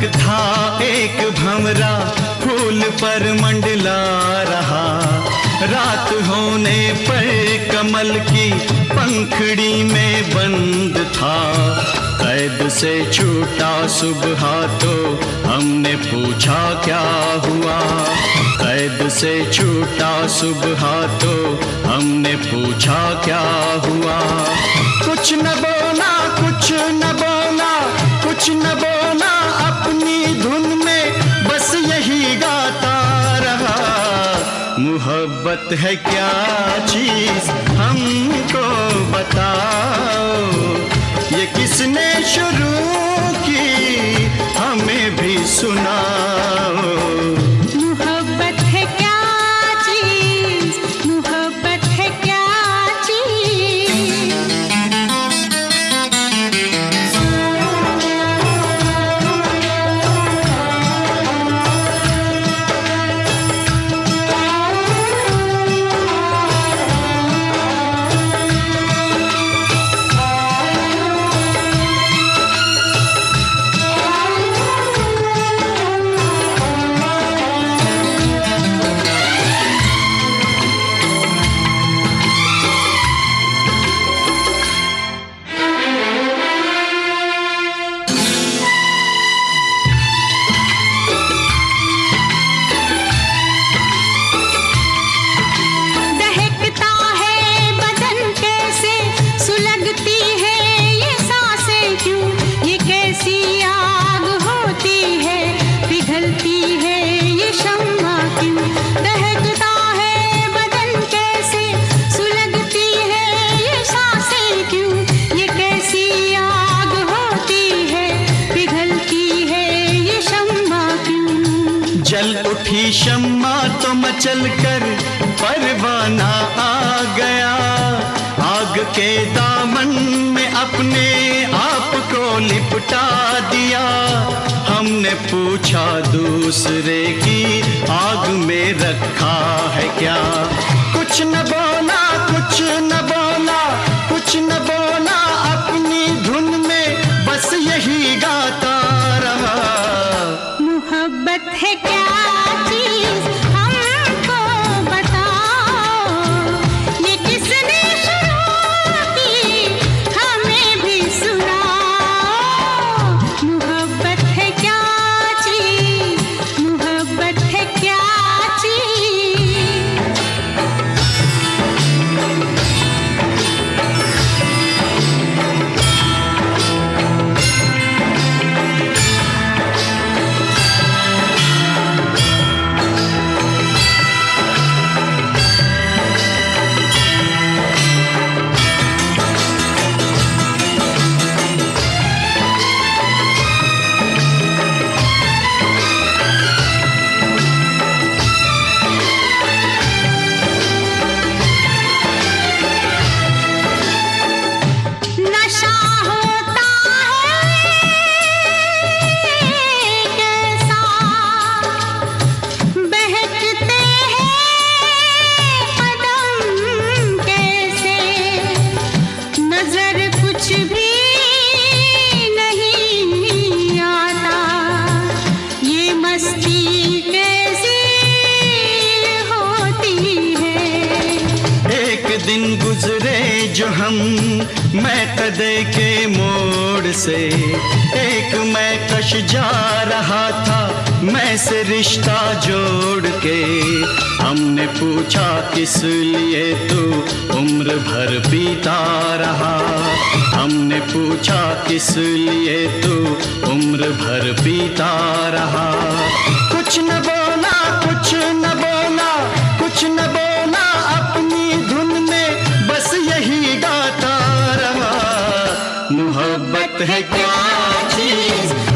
तक था एक भंवरा फूल पर मंडला रहा, रात होने पर कमल की पंखड़ी में बंद था। कैद से छूटा सुबह तो हमने पूछा क्या हुआ, कैद से छूटा सुबह तो हमने पूछा क्या हुआ। कुछ न बोला, कुछ न बोला, कुछ न बोला, अपनी धुन में बस यही गाता रहा। मोहब्बत है क्या चीज हमको बताओ, ये किसने शुरू की हमें भी सुनाओ। मोहब्बत है क्या चीज, मोहब्बत है क्या चीज। जल उठी शम्मा तो मचल कर परवाना आ गया, आग के दामन में अपने आप को लिपटा दिया। हमने पूछा दूसरे की आग में रखा है क्या, कुछ न बोला, कुछ न बोला, कुछ न बोला, अपनी धुन में बस यही गाता रहा। मोहब्बत है क्या चीज हमको बताओ, ये किसने शुरू की हमें भी सुनाओ। मोहब्बत है क्या चीज, मोहब्बत है क्या चीज। दिन गुजरे जो हम मैं कदे के मोड़ से, एक मैं कश जा रहा था मैं से रिश्ता जोड़ के। हमने पूछा किस लिए तू उम्र भर बीता रहा, हमने पूछा किस लिए तू उम्र भर बीता रहा। कुछ न बोला, कुछ न बोला, कुछ न बोला, अपनी धुन में बस यही गाता रहा। मोहब्बत है क्या चीज